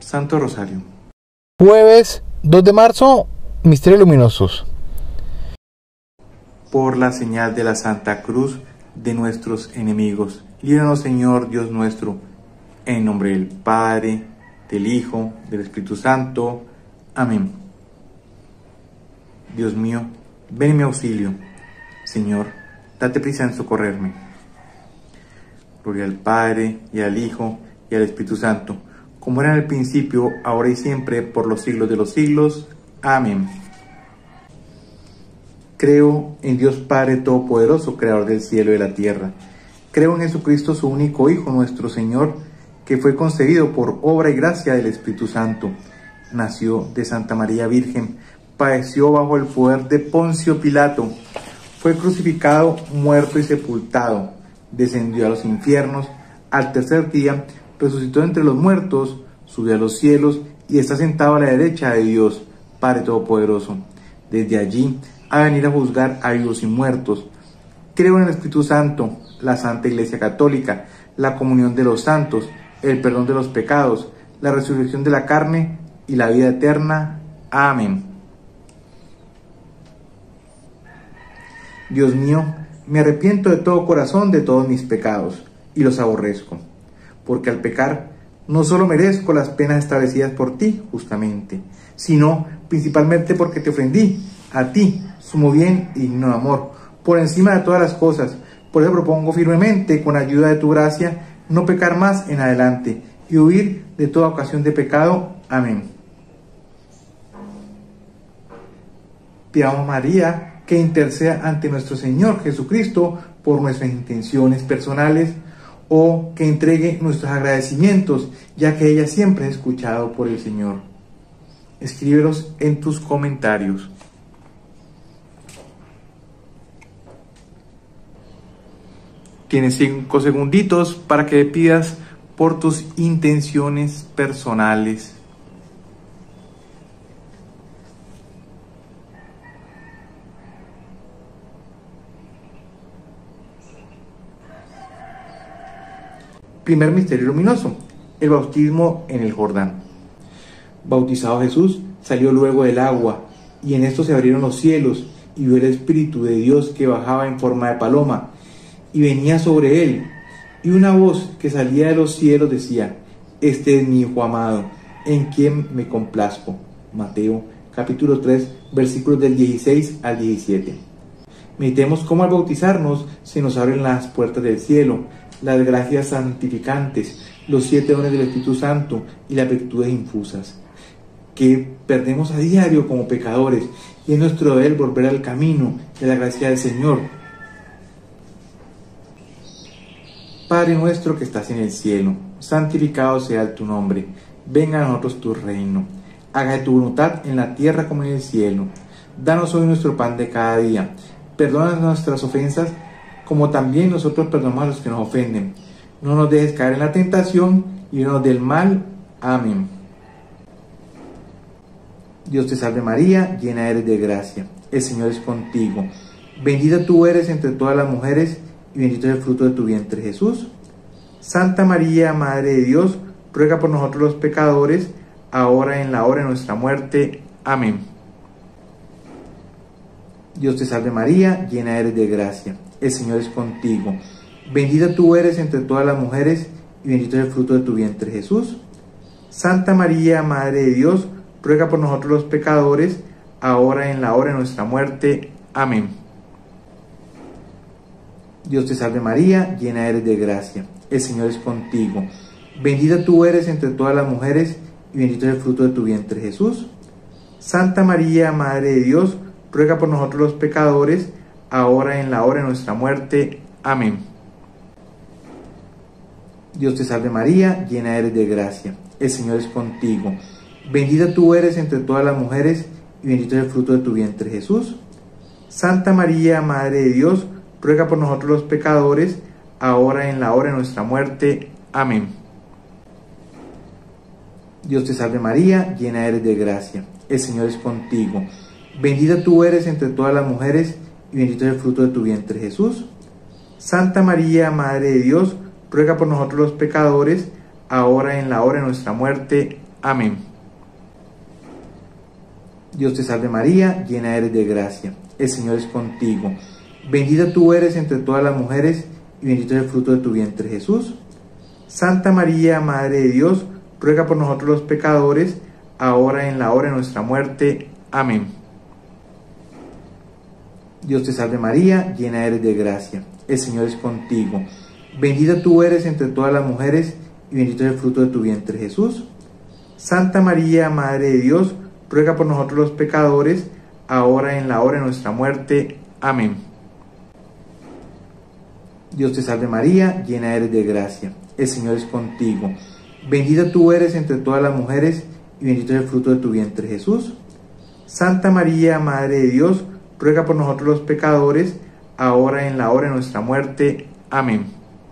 Santo Rosario. Jueves 2 de marzo, Misterios Luminosos. Por la señal de la Santa Cruz de nuestros enemigos, líbranos, Señor Dios nuestro, en nombre del Padre, del Hijo, del Espíritu Santo. Amén. Dios mío, ven en mi auxilio. Señor, date prisa en socorrerme. Gloria al Padre, y al Hijo, y al Espíritu Santo, como era en el principio, ahora y siempre, por los siglos de los siglos. Amén. Creo en Dios Padre Todopoderoso, Creador del cielo y de la tierra. Creo en Jesucristo, su único Hijo, nuestro Señor, que fue concebido por obra y gracia del Espíritu Santo. Nació de Santa María Virgen, padeció bajo el poder de Poncio Pilato, fue crucificado, muerto y sepultado, descendió a los infiernos, al tercer día resucitó entre los muertos, subió a los cielos y está sentado a la derecha de Dios, Padre Todopoderoso. Desde allí a venir a juzgar a vivos y muertos. Creo en el Espíritu Santo, la Santa Iglesia Católica, la comunión de los santos, el perdón de los pecados, la resurrección de la carne y la vida eterna. Amén. Dios mío, me arrepiento de todo corazón de todos mis pecados y los aborrezco, porque al pecar no solo merezco las penas establecidas por ti justamente, sino principalmente porque te ofendí, a ti, sumo bien y digno amor, por encima de todas las cosas. Por eso propongo firmemente, con ayuda de tu gracia, no pecar más en adelante y huir de toda ocasión de pecado. Amén. Pidamos a María que interceda ante nuestro Señor Jesucristo por nuestras intenciones personales, o que entregue nuestros agradecimientos, ya que ella siempre es escuchado por el Señor. Escríbelos en tus comentarios. Tienes 5 segunditos para que pidas por tus intenciones personales. Primer misterio luminoso, el bautismo en el Jordán. Bautizado Jesús, salió luego del agua, y en esto se abrieron los cielos, y vio el Espíritu de Dios que bajaba en forma de paloma, y venía sobre él, y una voz que salía de los cielos decía: Este es mi Hijo amado, en quien me complazco. Mateo capítulo 3, versículos del 16 al 17. Meditemos cómo al bautizarnos se nos abren las puertas del cielo, las gracias santificantes, los 7 dones del Espíritu Santo y las virtudes infusas, que perdemos a diario como pecadores, y es nuestro deber volver al camino de la gracia del Señor. Padre nuestro que estás en el cielo, santificado sea tu nombre. Venga a nosotros tu reino. Hágase tu voluntad en la tierra como en el cielo. Danos hoy nuestro pan de cada día. Perdona nuestras ofensas, como también nosotros perdonamos a los que nos ofenden. No nos dejes caer en la tentación y líbranos del mal. Amén. Dios te salve María, llena eres de gracia. El Señor es contigo. Bendita tú eres entre todas las mujeres, y bendito es el fruto de tu vientre, Jesús. Santa María, Madre de Dios, ruega por nosotros los pecadores, ahora y en la hora de nuestra muerte. Amén. Dios te salve María, llena eres de gracia. El Señor es contigo. Bendita tú eres entre todas las mujeres, y bendito es el fruto de tu vientre, Jesús. Santa María, Madre de Dios, ruega por nosotros los pecadores, ahora y en la hora de nuestra muerte. Amén. Dios te salve María, llena eres de gracia. El Señor es contigo. Bendita tú eres entre todas las mujeres, y bendito es el fruto de tu vientre, Jesús. Santa María, Madre de Dios, ruega por nosotros los pecadores, ahora y en la hora de nuestra muerte. Amén. Dios te salve María, llena eres de gracia. El Señor es contigo. Bendita tú eres entre todas las mujeres, y bendito es el fruto de tu vientre, Jesús. Santa María, Madre de Dios, ruega por nosotros los pecadores, ahora y en la hora de nuestra muerte. Amén. Dios te salve María, llena eres de gracia. El Señor es contigo. Bendita tú eres entre todas las mujeres, y bendito es el fruto de tu vientre, Jesús. Santa María, Madre de Dios, ruega por nosotros los pecadores, ahora y en la hora de nuestra muerte. Amén. Dios te salve María, llena eres de gracia, el Señor es contigo. Bendita tú eres entre todas las mujeres, y bendito es el fruto de tu vientre Jesús. Santa María, Madre de Dios, ruega por nosotros los pecadores, ahora y en la hora de nuestra muerte. Amén. Dios te salve María, llena eres de gracia, el Señor es contigo. Bendita tú eres entre todas las mujeres, y bendito es el fruto de tu vientre Jesús. Santa María, Madre de Dios, ruega por nosotros los pecadores, ahora y en la hora de nuestra muerte. Amén. Dios te salve María, llena eres de gracia, el Señor es contigo. Bendita tú eres entre todas las mujeres, y bendito es el fruto de tu vientre Jesús. Santa María, Madre de Dios, ruega por nosotros los pecadores, ahora y en la hora de nuestra muerte. Amén.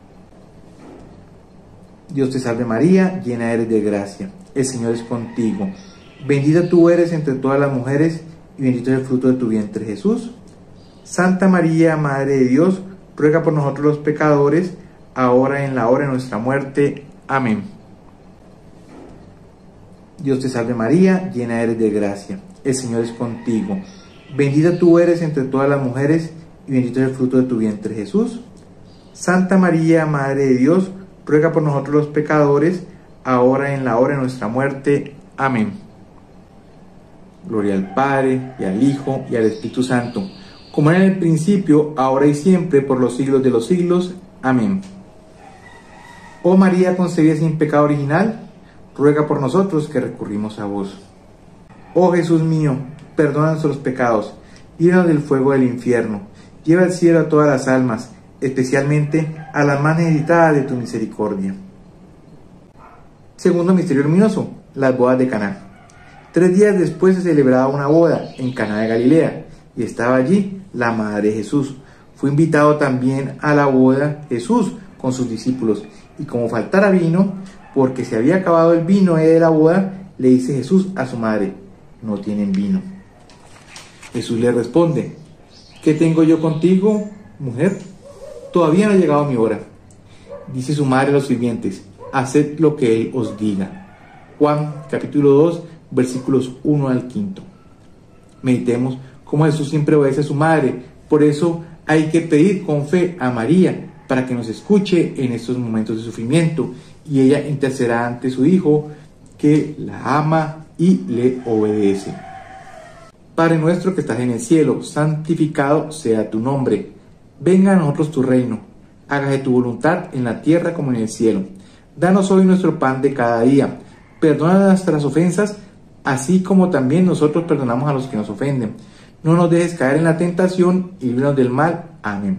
Dios te salve María, llena eres de gracia, el Señor es contigo. Bendita tú eres entre todas las mujeres, y bendito es el fruto de tu vientre Jesús. Santa María, Madre de Dios, ruega por nosotros los pecadores, ahora y en la hora de nuestra muerte. Amén. Dios te salve María, llena eres de gracia, el Señor es contigo. Bendita tú eres entre todas las mujeres, y bendito es el fruto de tu vientre Jesús. Santa María, Madre de Dios, ruega por nosotros los pecadores, ahora y en la hora de nuestra muerte. Amén. Gloria al Padre, y al Hijo, y al Espíritu Santo, como era en el principio, ahora y siempre, por los siglos de los siglos. Amén. Oh María concebida sin pecado original, ruega por nosotros que recurrimos a vos. Oh Jesús mío, perdona nuestros pecados, líbranos del fuego del infierno, lleva al cielo a todas las almas, especialmente a las más necesitadas de tu misericordia. Segundo misterio luminoso, las bodas de Caná. 3 días después se celebraba una boda en Caná de Galilea, y estaba allí la madre de Jesús. Fue invitado también a la boda Jesús con sus discípulos, y como faltara vino, porque se había acabado el vino de la boda, le dice Jesús a su madre: no tienen vino. Jesús le responde: ¿qué tengo yo contigo, mujer? Todavía no ha llegado mi hora. Dice su madre a los sirvientes: haced lo que él os diga. Juan capítulo 2 versículos 1 al 5. Meditemos cómo Jesús siempre obedece a su madre. Por eso hay que pedir con fe a María para que nos escuche en estos momentos de sufrimiento, y ella intercederá ante su Hijo, que la ama y le obedece. Padre nuestro que estás en el cielo, santificado sea tu nombre. Venga a nosotros tu reino. Hágase tu voluntad en la tierra como en el cielo. Danos hoy nuestro pan de cada día. Perdona nuestras ofensas, así como también nosotros perdonamos a los que nos ofenden. No nos dejes caer en la tentación, y líbranos del mal. Amén.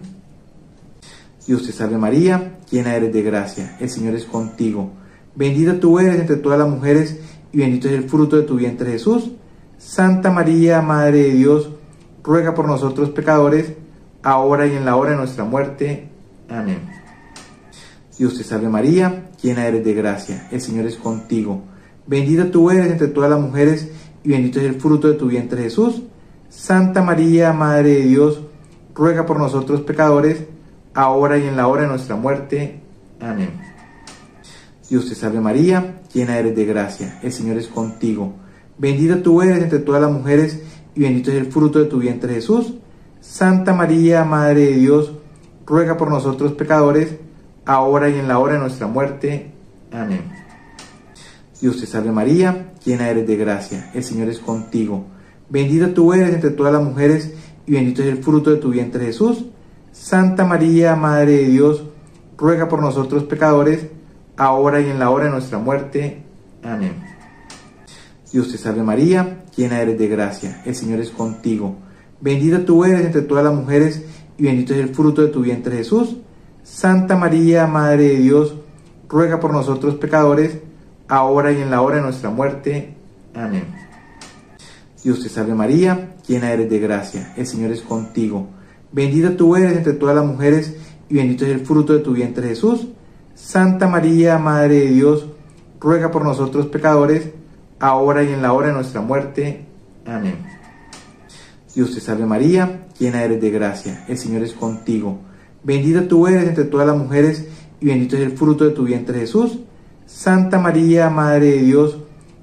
Dios te salve María, llena eres de gracia, el Señor es contigo. Bendita tú eres entre todas las mujeres, y bendito es el fruto de tu vientre Jesús. Santa María, Madre de Dios, ruega por nosotros pecadores, ahora y en la hora de nuestra muerte. Amén. Dios te salve María, llena eres de gracia, el Señor es contigo. Bendita tú eres entre todas las mujeres, y bendito es el fruto de tu vientre Jesús. Santa María, Madre de Dios, ruega por nosotros pecadores, ahora y en la hora de nuestra muerte. Amén. Dios te salve María, llena eres de gracia, el Señor es contigo. Bendita tú eres entre todas las mujeres, y bendito es el fruto de tu vientre Jesús. Santa María, Madre de Dios, ruega por nosotros pecadores, ahora y en la hora de nuestra muerte. Amén. Dios te salve María, llena eres de gracia, el Señor es contigo. Bendita tú eres entre todas las mujeres, y bendito es el fruto de tu vientre Jesús. Santa María, Madre de Dios, ruega por nosotros pecadores, ahora y en la hora de nuestra muerte. Amén. Dios te salve María, llena eres de gracia, el Señor es contigo. Bendita tú eres entre todas las mujeres, y bendito es el fruto de tu vientre Jesús. Santa María, Madre de Dios, ruega por nosotros pecadores, ahora y en la hora de nuestra muerte. Amén. Dios te salve María, llena eres de gracia, el Señor es contigo. Bendita tú eres entre todas las mujeres, y bendito es el fruto de tu vientre Jesús. Santa María, Madre de Dios, ruega por nosotros pecadores, ahora y en la hora de nuestra muerte. Amén. Dios te salve María, llena eres de gracia, el Señor es contigo. Bendita tú eres entre todas las mujeres, y bendito es el fruto de tu vientre Jesús. Santa María, Madre de Dios,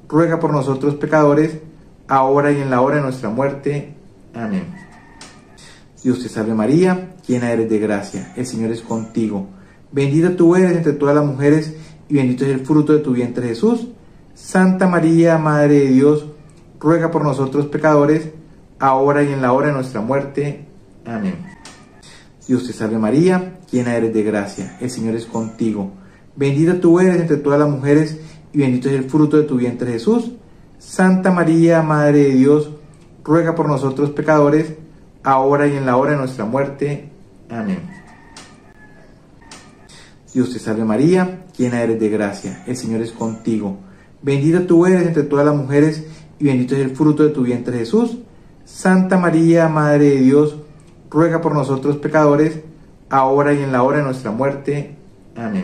ruega por nosotros pecadores, ahora y en la hora de nuestra muerte. Amén. Dios te salve María, llena eres de gracia, el Señor es contigo. Bendita tú eres entre todas las mujeres, y bendito es el fruto de tu vientre Jesús. Santa María, Madre de Dios, ruega por nosotros pecadores, ahora y en la hora de nuestra muerte. Amén. Dios te salve María, llena eres de gracia, el Señor es contigo. Bendita tú eres entre todas las mujeres, y bendito es el fruto de tu vientre Jesús. Santa María, Madre de Dios, ruega por nosotros pecadores, ahora y en la hora de nuestra muerte. Amén. Dios te salve María, llena eres de gracia, el Señor es contigo. Bendita tú eres entre todas las mujeres, y bendito es el fruto de tu vientre Jesús. Santa María, Madre de Dios, ruega por nosotros pecadores, ahora y en la hora de nuestra muerte. Amén.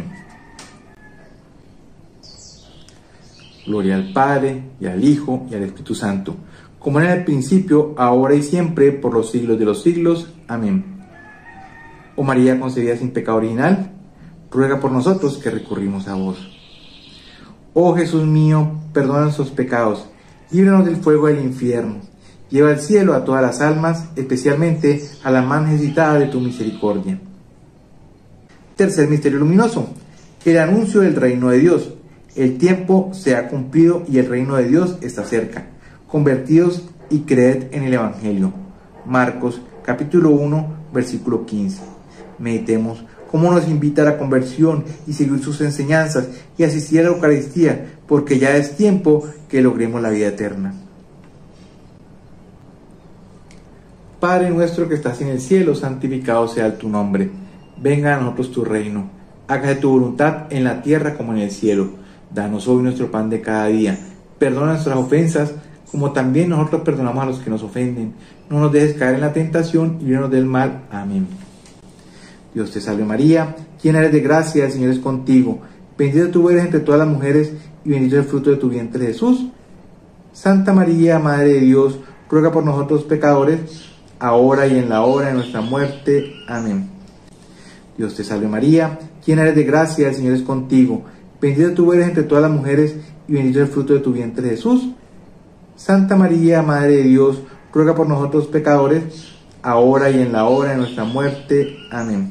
Gloria al Padre, y al Hijo, y al Espíritu Santo, como era en el principio, ahora y siempre, por los siglos de los siglos. Amén. Oh María concebida sin pecado original, ruega por nosotros que recurrimos a vos. Oh Jesús mío, perdona nuestros pecados, líbranos del fuego del infierno, lleva al cielo a todas las almas, especialmente a la más necesitada de tu misericordia. Tercer misterio luminoso, el anuncio del reino de Dios. El tiempo se ha cumplido y el reino de Dios está cerca. Convertidos y creed en el Evangelio. Marcos capítulo 1, versículo 15. Meditemos cómo nos invita a la conversión y seguir sus enseñanzas y asistir a la Eucaristía, porque ya es tiempo que logremos la vida eterna. Padre nuestro que estás en el cielo, santificado sea tu nombre. Venga a nosotros tu reino. Hágase tu voluntad en la tierra como en el cielo. Danos hoy nuestro pan de cada día. Perdona nuestras ofensas, como también nosotros perdonamos a los que nos ofenden. No nos dejes caer en la tentación y líbranos del mal. Amén. Dios te salve María, llena eres de gracia, el Señor es contigo. Bendita tú eres entre todas las mujeres, y bendito es el fruto de tu vientre Jesús. Santa María, Madre de Dios, ruega por nosotros pecadores, ahora y en la hora de nuestra muerte. Amén. Dios te salve María, llena eres de gracia, el Señor es contigo. Bendita tú eres entre todas las mujeres, y bendito es el fruto de tu vientre Jesús. Santa María, Madre de Dios, ruega por nosotros pecadores, ahora y en la hora de nuestra muerte. Amén.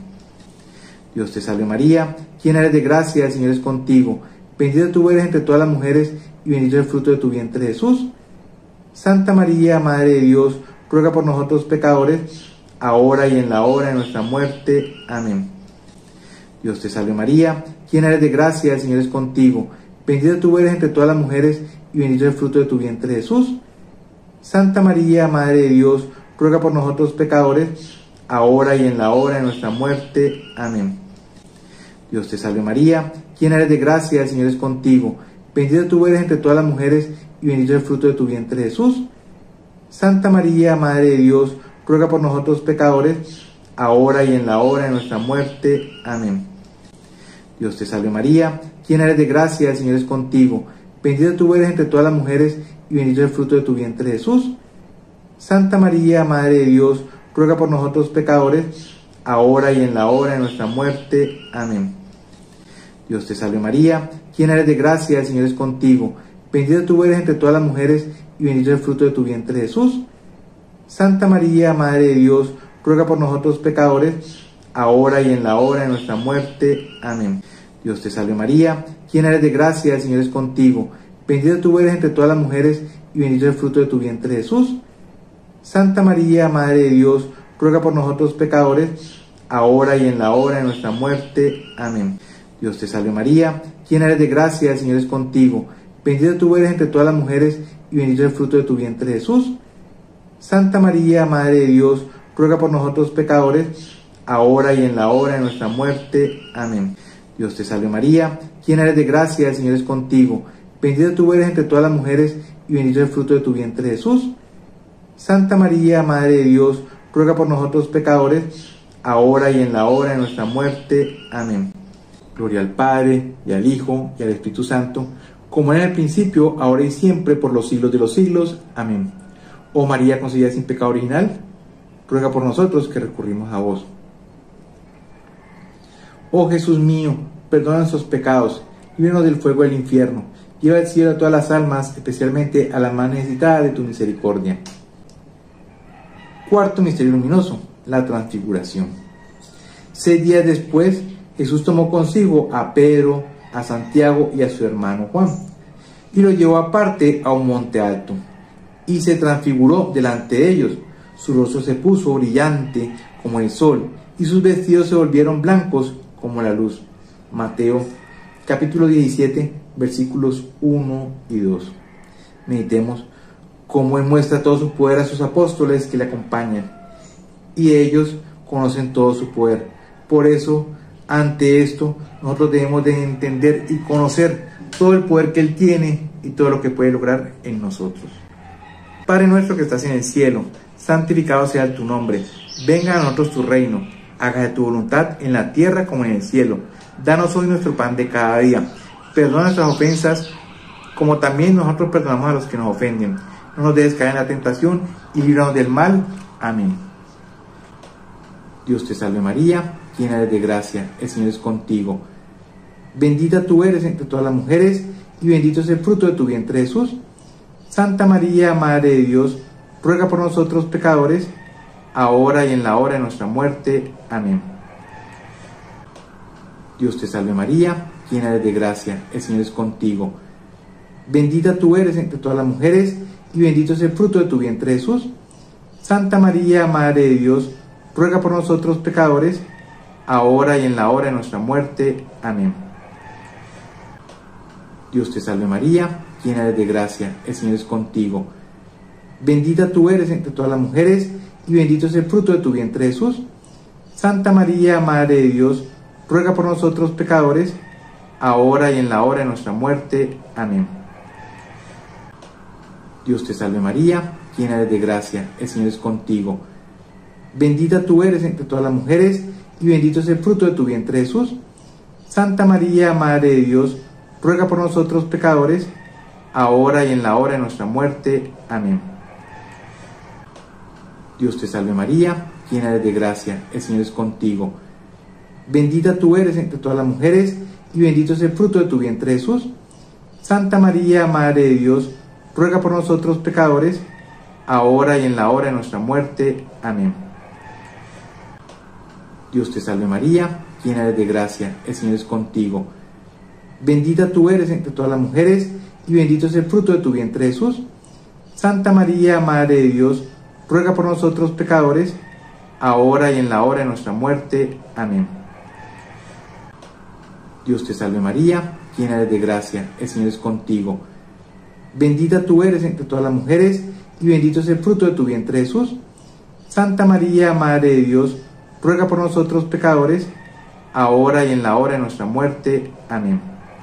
Dios te salve María, llena eres de gracia, el Señor es contigo. Bendita tú eres entre todas las mujeres, y bendito es el fruto de tu vientre Jesús. Santa María, Madre de Dios, ruega por nosotros pecadores, ahora y en la hora de nuestra muerte. Amén. Dios te salve María, llena eres de gracia, el Señor es contigo. Bendita tú eres entre todas las mujeres, y bendito es el fruto de tu vientre Jesús. Santa María, Madre de Dios, ruega por nosotros pecadores, ahora y en la hora de nuestra muerte. Amén. Dios te salve María, llena eres de gracia, el Señor es contigo. Bendita tú eres entre todas las mujeres, y bendito es el fruto de tu vientre Jesús. Santa María, Madre de Dios, ruega por nosotros pecadores, ahora y en la hora de nuestra muerte. Amén. Dios te salve María, llena eres de gracia, el Señor es contigo. Bendita tú eres entre todas las mujeres, y bendito es el fruto de tu vientre Jesús. Santa María, Madre de Dios, ruega por nosotros pecadores, ahora y en la hora de nuestra muerte. Amén. Dios te salve María, llena eres de gracia, el Señor es contigo. Bendita tú eres entre todas las mujeres, y bendito es el fruto de tu vientre Jesús. Santa María, Madre de Dios, ruega por nosotros pecadores, ahora y en la hora de nuestra muerte. Amén. Dios te salve María, llena eres de gracia, el Señor es contigo. Bendita tú eres entre todas las mujeres, y bendito es el fruto de tu vientre Jesús. Santa María, Madre de Dios, ruega por nosotros pecadores, ahora y en la hora de nuestra muerte. Amén. Dios te salve María, llena eres de gracia, el Señor es contigo. Bendita tú eres entre todas las mujeres, y bendito es el fruto de tu vientre Jesús. Santa María, Madre de Dios, ruega por nosotros pecadores, ahora y en la hora de nuestra muerte. Amén. Dios te salve María, llena eres de gracia, el Señor es contigo. Bendita tú eres entre todas las mujeres, y bendito es el fruto de tu vientre Jesús. Santa María, Madre de Dios, ruega por nosotros pecadores, ahora y en la hora de nuestra muerte. Amén. Gloria al Padre, y al Hijo, y al Espíritu Santo, como era en el principio, ahora y siempre, por los siglos de los siglos. Amén. Oh María concebida sin pecado original, ruega por nosotros que recurrimos a vos. Oh Jesús mío, perdona nuestros pecados, líbranos del fuego del infierno, lleva al cielo a todas las almas, especialmente a las más necesitadas de tu misericordia. Cuarto misterio luminoso, la transfiguración. 6 días después, Jesús tomó consigo a Pedro, a Santiago y a su hermano Juan, y los llevó aparte a un monte alto, y se transfiguró delante de ellos. Su rostro se puso brillante como el sol, y sus vestidos se volvieron blancos como la luz. Mateo capítulo 17, versículos 1 y 2. Meditemos cómo Él muestra todo su poder a sus apóstoles que le acompañan, y ellos conocen todo su poder. Por eso, ante esto, nosotros debemos de entender y conocer todo el poder que Él tiene y todo lo que puede lograr en nosotros. Padre nuestro que estás en el cielo, santificado sea tu nombre. Venga a nosotros tu reino. Hágase tu voluntad en la tierra como en el cielo. Danos hoy nuestro pan de cada día. Perdona nuestras ofensas, como también nosotros perdonamos a los que nos ofenden. No nos dejes caer en la tentación y líbranos del mal. Amén. Dios te salve María, llena eres de gracia, el Señor es contigo. Bendita tú eres entre todas las mujeres, y bendito es el fruto de tu vientre Jesús. Santa María, Madre de Dios, ruega por nosotros pecadores, ahora y en la hora de nuestra muerte. Amén. Dios te salve María, llena eres de gracia, el Señor es contigo. Bendita tú eres entre todas las mujeres, y bendito es el fruto de tu vientre Jesús. Santa María, Madre de Dios, ruega por nosotros pecadores, ahora y en la hora de nuestra muerte. Amén. Dios te salve María, llena eres de gracia, el Señor es contigo. Bendita tú eres entre todas las mujeres, y bendito es el fruto de tu vientre Jesús. Santa María, Madre de Dios, ruega por nosotros pecadores, ahora y en la hora de nuestra muerte. Amén. Dios te salve María, llena eres de gracia, el Señor es contigo. Bendita tú eres entre todas las mujeres, y bendito es el fruto de tu vientre Jesús. Santa María, Madre de Dios, ruega por nosotros pecadores, ahora y en la hora de nuestra muerte. Amén. Dios te salve María, llena eres de gracia, el Señor es contigo. Bendita tú eres entre todas las mujeres, y bendito es el fruto de tu vientre Jesús. Santa María, Madre de Dios, ruega por nosotros pecadores, ahora y en la hora de nuestra muerte. Amén. Dios te salve María, llena eres de gracia, el Señor es contigo. Bendita tú eres entre todas las mujeres, y bendito es el fruto de tu vientre Jesús. Santa María, Madre de Dios, ruega por nosotros pecadores, ahora y en la hora de nuestra muerte. Amén. Dios te salve María, llena eres de gracia, el Señor es contigo. Bendita tú eres entre todas las mujeres, y bendito es el fruto de tu vientre Jesús. Santa María, Madre de Dios, ruega por nosotros pecadores, ahora y en la hora de nuestra muerte. Amén.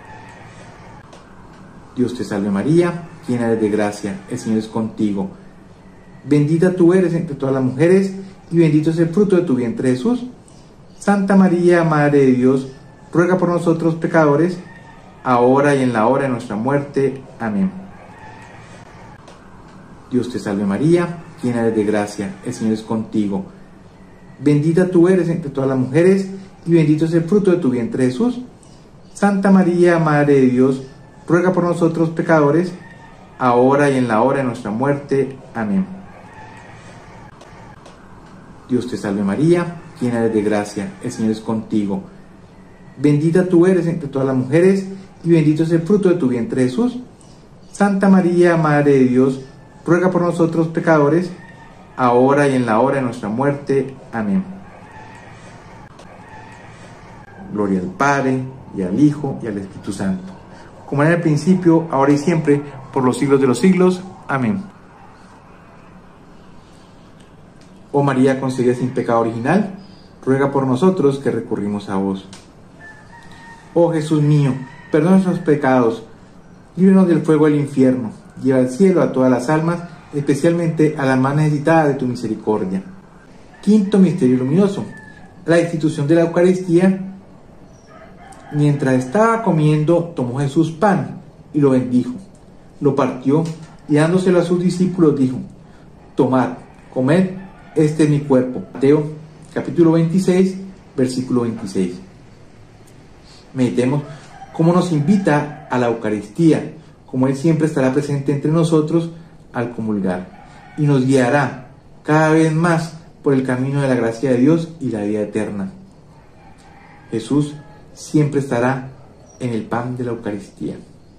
Dios te salve María, llena eres de gracia, el Señor es contigo. Bendita tú eres entre todas las mujeres, y bendito es el fruto de tu vientre Jesús. Santa María, Madre de Dios, ruega por nosotros pecadores, ahora y en la hora de nuestra muerte. Amén. Dios te salve María, llena eres de gracia, el Señor es contigo. Bendita tú eres entre todas las mujeres, y bendito es el fruto de tu vientre Jesús. Santa María, Madre de Dios, ruega por nosotros pecadores, ahora y en la hora de nuestra muerte. Amén. Dios te salve María, llena eres de gracia, el Señor es contigo. Bendita tú eres entre todas las mujeres, y bendito es el fruto de tu vientre Jesús. Santa María, Madre de Dios, ruega por nosotros pecadores, ahora y en la hora de nuestra muerte. Amén. Gloria al Padre, y al Hijo, y al Espíritu Santo, como era en el principio, ahora y siempre, por los siglos de los siglos. Amén. Oh María concebida sin pecado original, ruega por nosotros que recurrimos a vos. Oh Jesús mío, perdona nuestros pecados, líbranos del fuego del infierno, lleva al cielo a todas las almas, especialmente a las más necesitadas de tu misericordia. Quinto misterio luminoso, la institución de la Eucaristía. Mientras estaba comiendo, tomó Jesús pan y lo bendijo, lo partió y dándoselo a sus discípulos dijo: tomad, comed, este es mi cuerpo. Mateo capítulo 26, versículo 26. Meditemos cómo nos invita a la Eucaristía, como Él siempre estará presente entre nosotros al comulgar, y nos guiará cada vez más por el camino de la gracia de Dios y la vida eterna. Jesús siempre estará en el pan de la Eucaristía.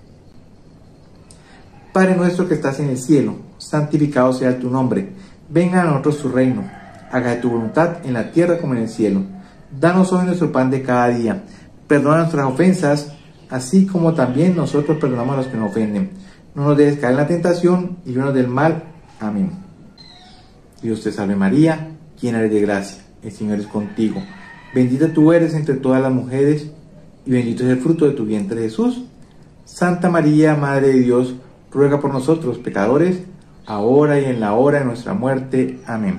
Padre nuestro que estás en el cielo, santificado sea tu nombre. Venga a nosotros tu reino. Haga tu voluntad en la tierra como en el cielo. Danos hoy nuestro pan de cada día. Perdona nuestras ofensas, así como también nosotros perdonamos a los que nos ofenden. No nos dejes caer en la tentación y líbranos del mal. Amén. Dios te salve María, llena eres de gracia. El Señor es contigo. Bendita tú eres entre todas las mujeres, y bendito es el fruto de tu vientre Jesús. Santa María, Madre de Dios, ruega por nosotros pecadores, ahora y en la hora de nuestra muerte. Amén.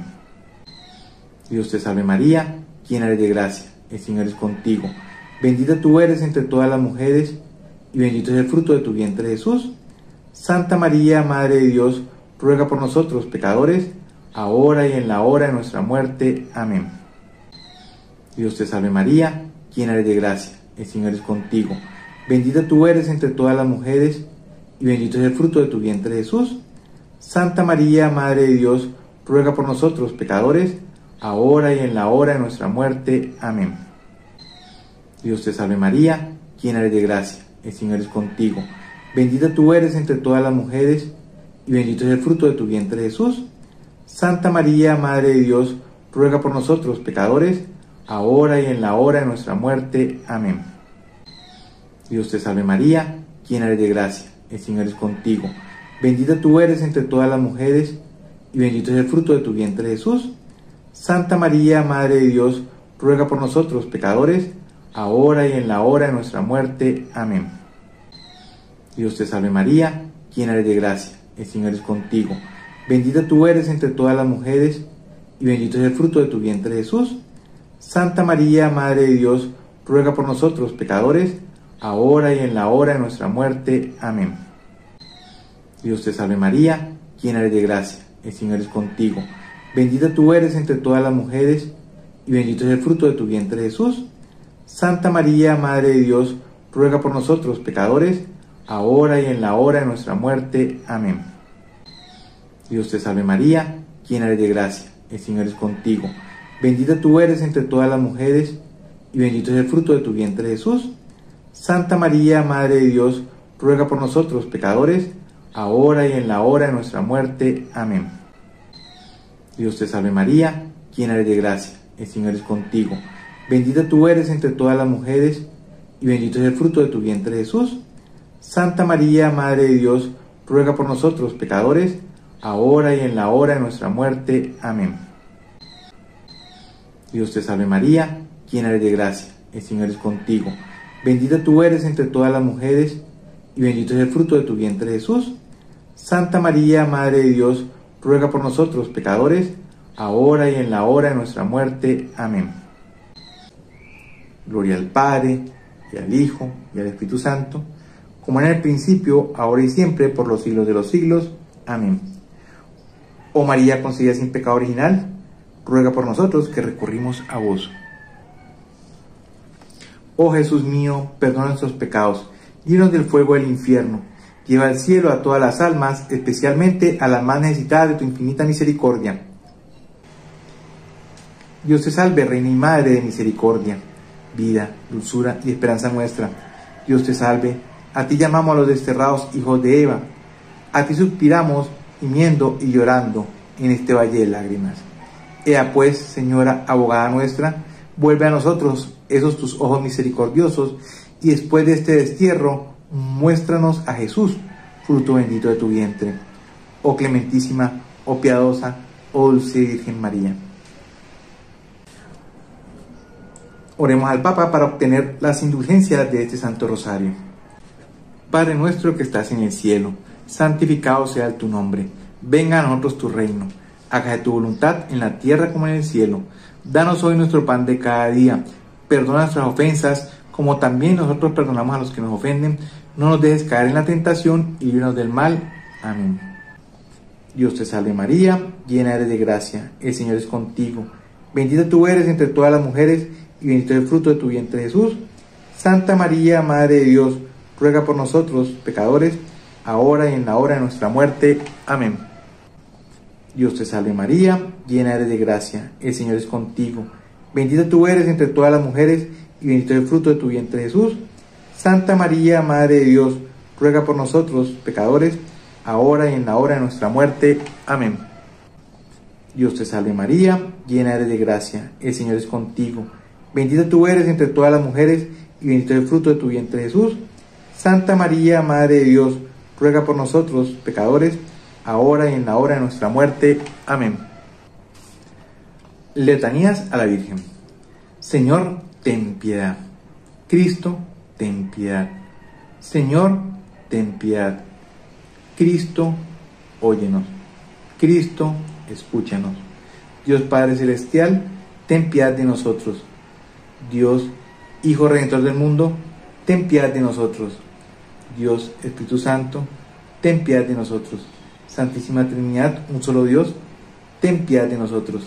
Dios te salve María, llena eres de gracia. El Señor es contigo. Bendita tú eres entre todas las mujeres, y bendito es el fruto de tu vientre Jesús. Santa María, Madre de Dios, ruega por nosotros pecadores, ahora y en la hora de nuestra muerte. Amén. Dios te salve María, llena eres de gracia. El Señor es contigo. Bendita tú eres entre todas las mujeres, y bendito es el fruto de tu vientre Jesús. Santa María, Madre de Dios, ruega por nosotros pecadores, ahora y en la hora de nuestra muerte. Amén. Dios te salve María, llena eres de gracia. El Señor es contigo. Bendita tú eres entre todas las mujeres, y bendito es el fruto de tu vientre Jesús. Santa María, Madre de Dios, ruega por nosotros pecadores, ahora y en la hora de nuestra muerte. Amén. Dios te salve María, llena eres de gracia. El Señor es contigo. Bendita tú eres entre todas las mujeres, y bendito es el fruto de tu vientre Jesús. Santa María, Madre de Dios, ruega por nosotros pecadores, ahora y en la hora de nuestra muerte. Amén. Dios te salve María, llena eres de gracia. El Señor es contigo. Bendita tú eres entre todas las mujeres, y bendito es el fruto de tu vientre Jesús. Santa María, Madre de Dios, ruega por nosotros pecadores, ahora y en la hora de nuestra muerte. Amén. Dios te salve María, llena eres de gracia. El Señor es contigo. Bendita tú eres entre todas las mujeres, y bendito es el fruto de tu vientre Jesús. Santa María, Madre de Dios, ruega por nosotros pecadores, ahora y en la hora de nuestra muerte. Amén. Dios te salve María, llena eres de gracia. El Señor es contigo. Bendita tú eres entre todas las mujeres, y bendito es el fruto de tu vientre Jesús. Santa María, Madre de Dios, ruega por nosotros pecadores, ahora y en la hora de nuestra muerte. Amén. Dios te salve María, llena eres de gracia. El Señor es contigo. Bendita tú eres entre todas las mujeres, y bendito es el fruto de tu vientre Jesús. Santa María, Madre de Dios, ruega por nosotros pecadores, ahora y en la hora de nuestra muerte. Amén. Dios te salve María, llena eres de gracia. El Señor es contigo. Bendita tú eres entre todas las mujeres, y bendito es el fruto de tu vientre Jesús. Santa María, Madre de Dios, ruega por nosotros pecadores, ahora y en la hora de nuestra muerte. Amén. Gloria al Padre, y al Hijo, y al Espíritu Santo, como en el principio, ahora y siempre, por los siglos de los siglos. Amén. Oh María concebida sin pecado original, ruega por nosotros que recurrimos a vos. Oh Jesús mío, perdona nuestros pecados, líbranos del fuego del infierno, lleva al cielo a todas las almas, especialmente a las más necesitadas de tu infinita misericordia. Dios te salve, Reina y Madre de misericordia, vida, dulzura y esperanza nuestra. Dios te salve, a ti llamamos a los desterrados hijos de Eva, a ti suspiramos, gimiendo y llorando en este valle de lágrimas. Ea pues, Señora, abogada nuestra, vuelve a nosotros esos tus ojos misericordiosos, y después de este destierro, muéstranos a Jesús, fruto bendito de tu vientre. Oh clementísima, oh piadosa, oh dulce Virgen María. Oremos al Papa para obtener las indulgencias de este Santo Rosario. Padre nuestro que estás en el cielo, santificado sea tu nombre. Venga a nosotros tu reino. Hágase tu voluntad en la tierra como en el cielo. Danos hoy nuestro pan de cada día. Perdona nuestras ofensas, como también nosotros perdonamos a los que nos ofenden. No nos dejes caer en la tentación y líbranos del mal. Amén. Dios te salve María, llena eres de gracia. El Señor es contigo. Bendita tú eres entre todas las mujeres, y bendito es el fruto de tu vientre Jesús. Santa María, Madre de Dios, ruega por nosotros, pecadores, ahora y en la hora de nuestra muerte. Amén. Dios te salve María, llena eres de gracia, el Señor es contigo. Bendita tú eres entre todas las mujeres, y bendito es el fruto de tu vientre Jesús. Santa María, Madre de Dios, ruega por nosotros, pecadores, ahora y en la hora de nuestra muerte. Amén. Dios te salve María, llena eres de gracia, el Señor es contigo. Bendita tú eres entre todas las mujeres, y bendito es el fruto de tu vientre Jesús. Santa María, Madre de Dios, ruega por nosotros, pecadores, ahora y en la hora de nuestra muerte. Amén. Letanías a la Virgen. Señor, ten piedad. Cristo, ten piedad. Señor, ten piedad. Cristo, óyenos. Cristo, escúchanos. Dios Padre Celestial, ten piedad de nosotros. Dios, Hijo Redentor del mundo, ten piedad de nosotros. Dios Espíritu Santo, ten piedad de nosotros. Santísima Trinidad, un solo Dios, ten piedad de nosotros.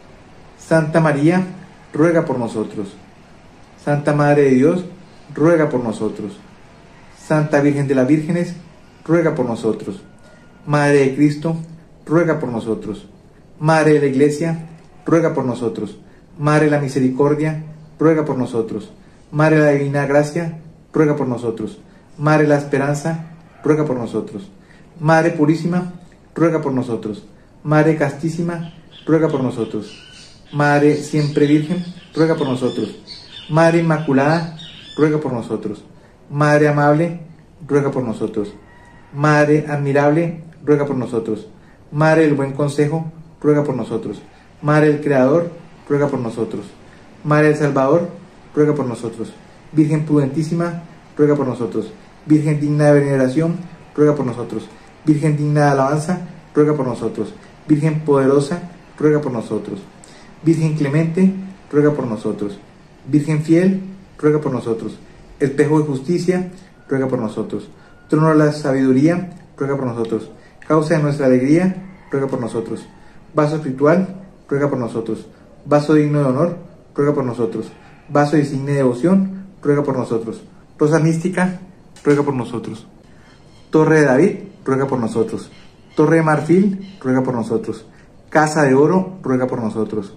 Santa María, ruega por nosotros. Santa Madre de Dios, ruega por nosotros. Santa Virgen de las Vírgenes, ruega por nosotros. Madre de Cristo, ruega por nosotros. Madre de la Iglesia, ruega por nosotros. Madre de la Misericordia, ruega por nosotros. Madre de la Divina Gracia, ruega por nosotros. Madre de la Esperanza, ruega por nosotros. Madre Purísima, ruega por nosotros. Madre Castísima, ruega por nosotros. Madre Siempre Virgen, ruega por nosotros. Madre Inmaculada, ruega por nosotros. Madre Amable, ruega por nosotros. Madre Admirable, ruega por nosotros. Madre del Buen Consejo, ruega por nosotros. Madre del Creador, ruega por nosotros. Madre del Salvador, ruega por nosotros. Virgen Prudentísima, ruega por nosotros. Virgen digna de veneración, ruega por nosotros. Virgen digna de alabanza, ruega por nosotros. Virgen poderosa, ruega por nosotros. Virgen clemente, ruega por nosotros. Virgen fiel, ruega por nosotros. Espejo de justicia, ruega por nosotros. Trono de la sabiduría, ruega por nosotros. Causa de nuestra alegría, ruega por nosotros. Vaso espiritual, ruega por nosotros. Vaso digno de honor, ruega por nosotros. Vaso de insigne devoción, ruega por nosotros. Rosa mística, ruega por nosotros. Torre de David, ruega por nosotros. Torre de marfil, ruega por nosotros. Casa de oro, ruega por nosotros.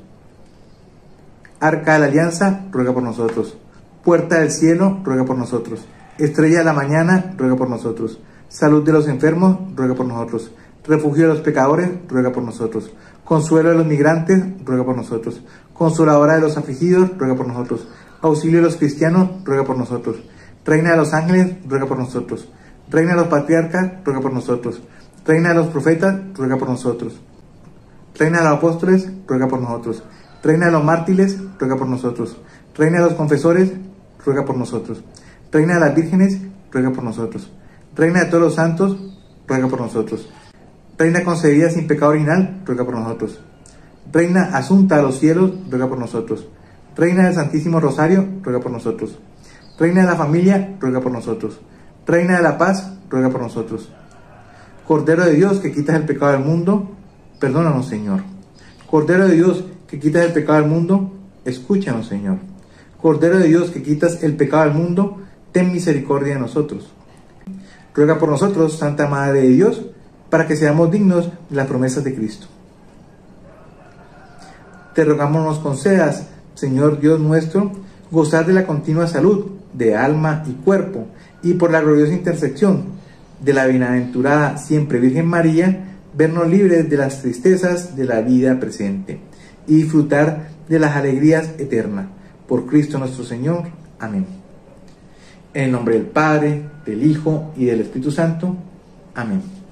Arca de la Alianza, ruega por nosotros. Puerta del cielo, ruega por nosotros. Estrella de la mañana, ruega por nosotros. Salud de los enfermos, ruega por nosotros. Refugio de los pecadores, ruega por nosotros. Consuelo de los migrantes, ruega por nosotros. Consoladora de los afligidos, ruega por nosotros. Auxilio de los cristianos, ruega por nosotros. Reina de los ángeles, ruega por nosotros. Reina de los patriarcas, ruega por nosotros. Reina de los profetas, ruega por nosotros. Reina de los apóstoles, ruega por nosotros. Reina de los mártires, ruega por nosotros. Reina de los confesores, ruega por nosotros. Reina de las vírgenes, ruega por nosotros. Reina de todos los santos, ruega por nosotros. Reina concebida sin pecado original, ruega por nosotros. Reina asunta a los cielos, ruega por nosotros. Reina del Santísimo Rosario, ruega por nosotros. Reina de la familia, ruega por nosotros. Reina de la paz, ruega por nosotros. Cordero de Dios, que quitas el pecado del mundo, perdónanos, Señor. Cordero de Dios, que quitas el pecado del mundo, escúchanos, Señor. Cordero de Dios, que quitas el pecado del mundo, ten misericordia de nosotros. Ruega por nosotros, Santa Madre de Dios, para que seamos dignos de las promesas de Cristo. Te rogamos nos concedas, Señor Dios nuestro, gozar de la continua salud de alma y cuerpo, y por la gloriosa intersección de la bienaventurada siempre Virgen María, vernos libres de las tristezas de la vida presente y disfrutar de las alegrías eternas. Por Cristo nuestro Señor. Amén. En el nombre del Padre, del Hijo y del Espíritu Santo. Amén.